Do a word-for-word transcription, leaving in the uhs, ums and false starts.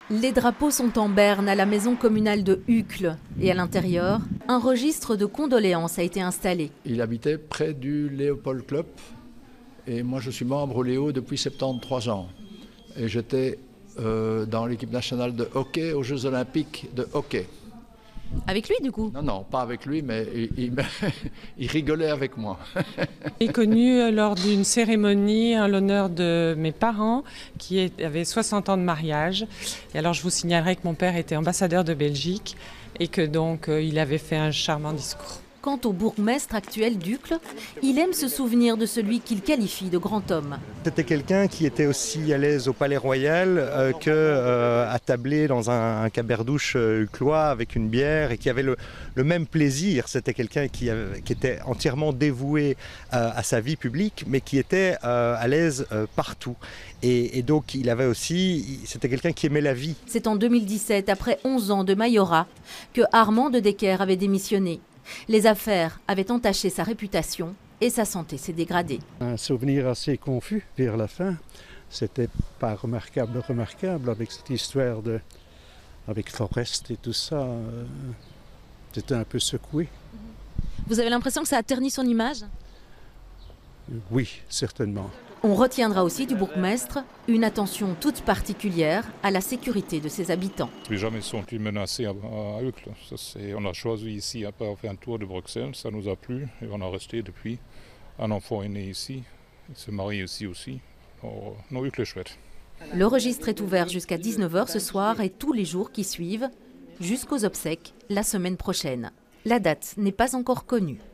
Les drapeaux sont en berne à la maison communale de Uccle. Et à l'intérieur, un registre de condoléances a été installé. Il habitait près du Léopold Club. Et moi, je suis membre au Léo depuis soixante-treize ans. Et j'étais euh, dans l'équipe nationale de hockey aux Jeux Olympiques de hockey. Avec lui, du coup? Non, non, pas avec lui, mais il, il, il rigolait avec moi. J'ai connu lors d'une cérémonie en l'honneur de mes parents qui avaient soixante ans de mariage. Et alors, je vous signalerai que mon père était ambassadeur de Belgique et que donc euh, il avait fait un charmant discours. Quant au bourgmestre actuel d'Uccle, il aime se souvenir de celui qu'il qualifie de grand homme. C'était quelqu'un qui était aussi à l'aise au Palais Royal euh, que euh, attablé dans un, un caberdouche euh, uclois avec une bière et qui avait le, le même plaisir. C'était quelqu'un qui, avait, qui était entièrement dévoué euh, à sa vie publique, mais qui était euh, à l'aise euh, partout. Et, et donc il avait aussi, c'était quelqu'un qui aimait la vie. C'est en deux mille dix-sept, après onze ans de majorat, que Armand de Decker avait démissionné. Les affaires avaient entaché sa réputation et sa santé s'est dégradée. Un souvenir assez confus vers la fin. C'était pas remarquable, remarquable avec cette histoire de, avec Forrest et tout ça. Euh, C'était un peu secoué. Vous avez l'impression que ça a terni son image? Oui, certainement. On retiendra aussi du bourgmestre une attention toute particulière à la sécurité de ses habitants. Je n'ai jamais senti menacé à, à Uccle. Ça, on a choisi ici, après avoir fait un tour de Bruxelles, ça nous a plu et on a resté depuis. Un enfant est né ici, il se marie ici aussi. Alors, non, Uccle est chouette. Le registre est ouvert jusqu'à dix-neuf heures ce soir et tous les jours qui suivent, jusqu'aux obsèques la semaine prochaine. La date n'est pas encore connue.